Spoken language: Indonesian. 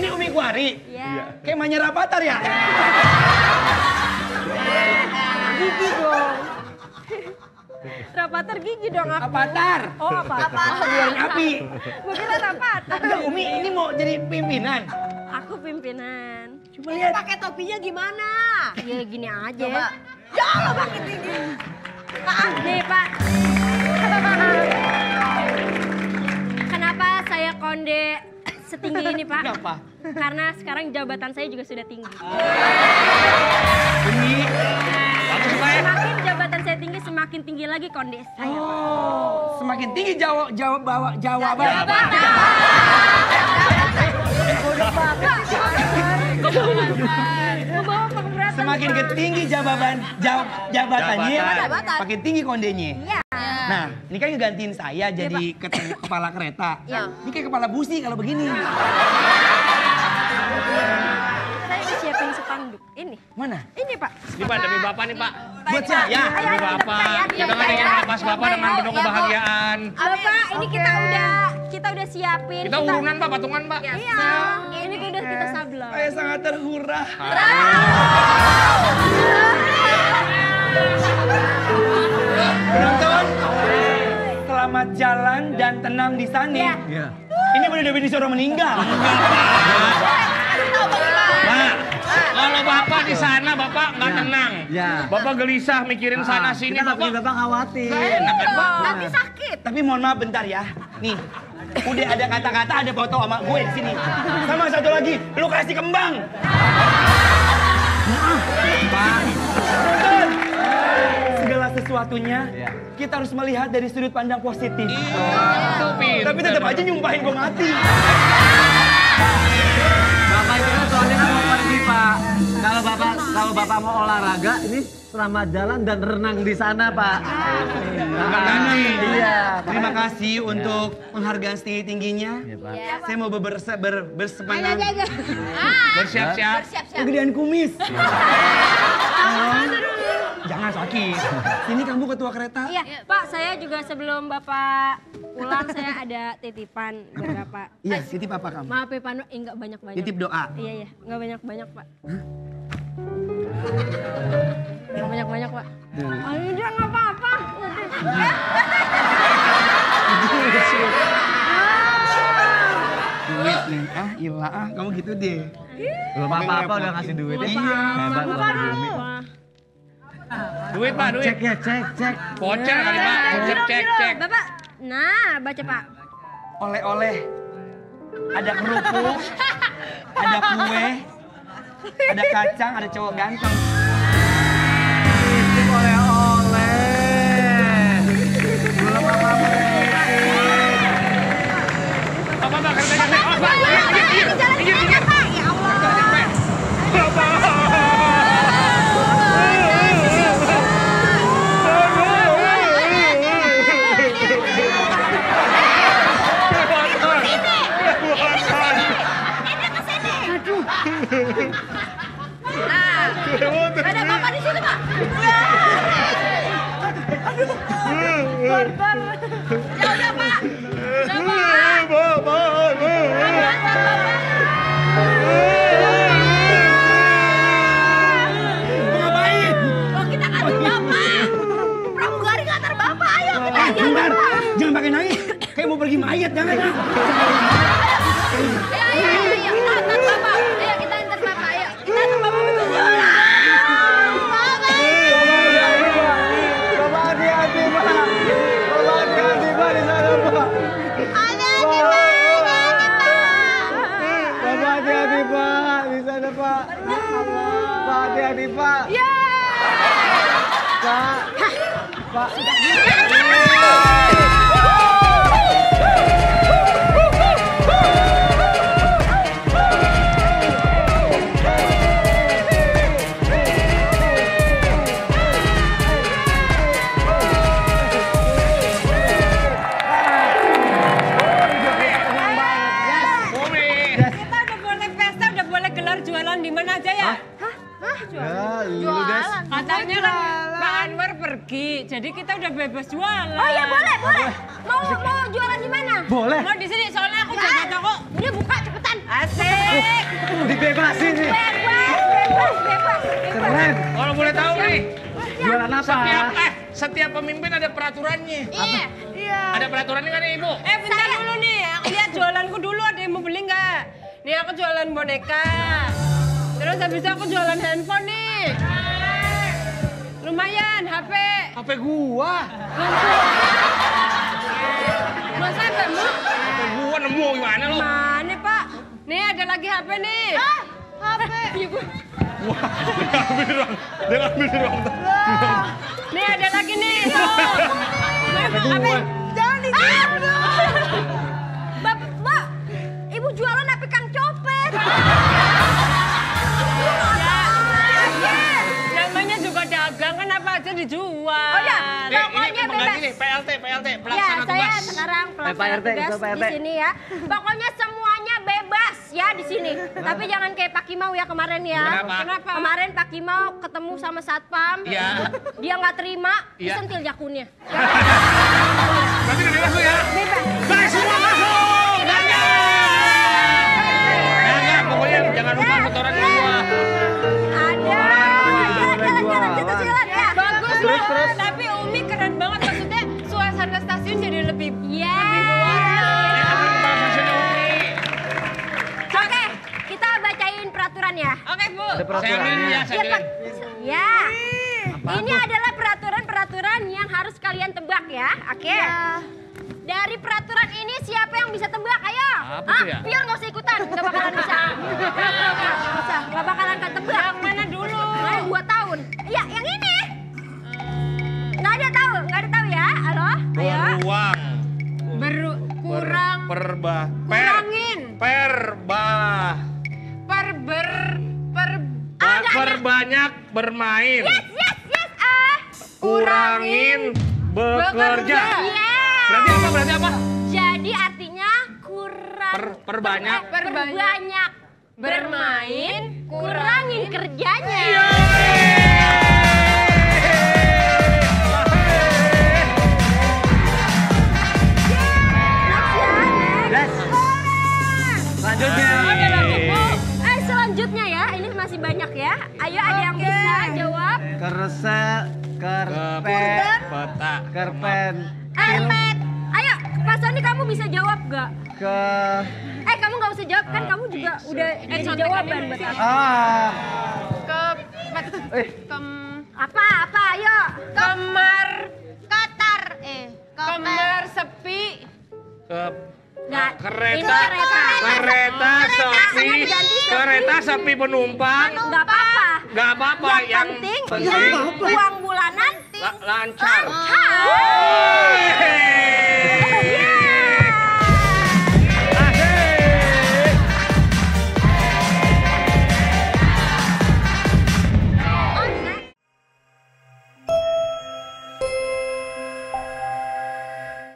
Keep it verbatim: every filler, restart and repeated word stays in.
Ini Umi Kuari? Iya. Kayak Manya Rapatar ya? Gigi dong. Rapatar gigi dong aku. Avatar. Oh, Avatar. Oh, keluarin api. Gue kira Rapatar. Enggak, Umi ini mau jadi pimpinan. Aku pimpinan. Coba lihat. Pakai topinya gimana? Ya gini aja. Coba. Ya Allah makin tinggi. Nih Pak. Kenapa saya konde setinggi ini Pak? Kenapa? Karena sekarang jabatan saya juga sudah tinggi. Umi. Bagus Pak. Semakin jabatan saya tinggi, semakin tinggi lagi konde saya. Oh, semakin tinggi jawab jawab bawa jawaban. Membawa keberatan. Semakin ketinggi jawaban jawab jabatannya, Jabatan. makin tinggi kondenya. Iya. Nah, ini kan ngegantiin saya jadi ket- kepala kereta. Iya. Ini kayak kepala busi kalau begini. Saya udah siapin spanduk. Ini. Mana? Ini Pak. Ini Pak, demi Bapak nih Pak. Buat saya. Ayo, Demi ayo, Bapak. dekat, Kita dekat, kan ingin dekat. melepas Bapak dengan penuh kebahagiaan. Bapak, ini kita udah kita udah siapin. Kita urunan Pak, patungan Pak. Iya. Ini udah kita sablon. Saya sangat terhura. Penonton, selamat jalan dan tenang di sana. Iya. Ini bener Dewi disuruh meninggal. Pak, kalau Bapak di sana Bapak nggak tenang. Ya. Bapak gelisah mikirin sana sini Kita nggak Bapak. punya bapak khawatir. Nggak enak kan Pak? Nanti sakit. Tapi mohon maaf bentar ya. Nih, udah ada kata-kata ada foto sama gue di sini. Sama satu lagi, lu kasih kembang. Maaf, Pak. Penonton, segala sesuatunya kita harus melihat dari sudut pandang positif. Itu pinter. Tapi tetap aja nyumpahin gue mati. Bapak itu kan soalnya kan mau pergi Pak. Kalau bapak kalau bapak mau olahraga ini selamat jalan dan renang di sana Pak. Makanya, Iya. terima kasih untuk penghargaan setinggi-tingginya. Iya, Pak. Saya mau berse ber, bersepanang Bersiap-siap. kegedean kumis. Jangan sakit. Sini kamu ketua kereta. Iya, Pak, saya juga sebelum Bapak pulang saya ada titipan buat Bapak. Iya, titip apa kamu? Maaf ya Pak, No, eh, enggak banyak-banyak. Titip doa. Iya, iya, enggak banyak-banyak, Pak. Enggak banyak-banyak, Pak. Ayo dia enggak apa-apa. Duit nih, ah iya ah, kamu gitu deh. Belum apa-apa udah ngasih duit. Iya. Hebat Bapak Bumi. Duit Pak, duit. Cek ya, cek, cek. Voucher kali Pak. Voucher cek cek. Bapak, nah baca Pak. Oleh-oleh. Ada kerupuk, ada kue, ada kacang, ada cowok ganteng. Titip oleh-oleh. Belum apa-apa. Apa Pak, kereta kereta. Oh Pak, minggir, minggir, minggir, minggir. Ya Allah. Ada bapak di sini Pak. Barbar. Ya udah Pak. Udah Pak. Ngapain? Oh kita ngantar bapak. Pramugari ngantar bapak. Ayo kita Eh, aja. bentar. Jangan pakai nangis. Kayak mau pergi mayat, jangan. Ah. Ayo ayo ayo ayo kita antar bapak. Ayo kita antar bapak. Ayo kita antar bapak betul. Bapak hati-hati Pak. Bapak hati-hati Pak di sana Pak. Bapak hati-hati Pak di sana Pak. Pak hati-hati Pak. Pak. Pak. Bumi. Kita udah boleh pesta, udah boleh gelar jualan di mana aja ya? Ya, lu Des. Katanya kan Pak Anwar pergi, jadi kita udah bebas jualan. Oh iya boleh, boleh. Mau mau jualan di mana? Boleh. Mau di sini soalnya aku jaga toko. Udah buka cepetan. Asik. bebas ini. Bebas, bebas, bebas, bebas. Keren. Kalau boleh tahu nih, Jualan apa? setiap eh setiap pemimpin ada peraturannya. Iya. Iya. Ada peraturannya kan nih, Ibu? Eh bentar dulu nih, aku lihat jualanku dulu ada yang mau beli nggak? Nih aku jualan boneka. Terus habis itu aku jualan handphone nih. Lumayan, H P. H P gua. Masa kamu? H P gua nemu gimana lo? Mana Pak? Nih ada lagi H P nih. H P. Wah, dia ngambil di ruang, dia ngambil di ruang. Nih ada lagi nih. Tuh. H P. Jangan dijual. Mbak, Mbak, Ibu jualan H P Kang Copet. Namanya juga dagang kan apa aja dijual. Oh ya, Nih, pokoknya ini pengganti bebas. nih, P L T, P L T, Ya, pelaksana saya tugas. sekarang Eh, Pak pelaksana R T, tugas Pak R T. di sini ya. Pokoknya semuanya bebas ya di sini. Tapi jangan kayak Pak Kimau ya kemarin ya. Kenapa? Kenapa? Kemarin Pak Kimau ketemu sama satpam. Iya. Dia nggak terima, Iya. disentil jakunnya. Berarti udah bebas lo ya? Bebas. Baik, semua masuk! Gangga! Gangga, pokoknya jangan lupa setoran ke gua. Ada. Jalan, jalan, jalan, situ jalan ya. Bagus Terus, loh. terus. Tapi Umi keren banget maksudnya suasana stasiun jadi lebih Ya. lebih berwarna. Ya, kan kepala stasiunnya Umi. Oke, kita bacain peraturan ya. Oke Bu. Ada Saya ambilin peraturannya. ya, saya Ya, Pak. ambilin. Ya. Ini adalah peraturan-peraturan yang harus kalian tebak ya. Oke. Dari peraturan ini siapa yang bisa tebak? Ayo. Apa Hah? tuh ya? Biar nggak usah ikutan, nggak bakalan bisa. Nggak usah, nggak bakalan kan tebak. Yang mana dulu? Nah, dua tahun. Ya, yang ini. Nggak ada tahu, nggak ada tahu ya. Halo. Ayo. Beruang. Beru kurang Perba. kurangin Perba. per ber per Ah, nggak ada. Perbanyak bermain. Yes, yes, yes. Ah. Kurangin bekerja. Iya. Berarti apa? Berarti apa? Jadi artinya kurang. Per- perbanyak. Eh, perbanyak bermain, kurangin kerjanya. Yes. Selanjutnya. Ada lagi, Bu. Eh, selanjutnya ya, ini masih banyak ya. Ayo ada yang bisa jawab. Kerse, kerpen, Peta. kerpen, Eh, ayo, Pak Sony kamu bisa jawab gak? ke, Eh, kamu gak usah jawab kan kamu juga udah jadi jawaban buat aku. ah, ke eh, kem Apa, apa, ayo. kamar Qatar. Eh. kamar sepi Ke Nggak, ini kereta. kereta. Kereta sepi. Jangan diganti sepi. Kereta sepi penumpang. Nggak apa-apa. Gak apa-apa Yang yang penting, penting uang bulanan la- lancar. lancar. Yeay.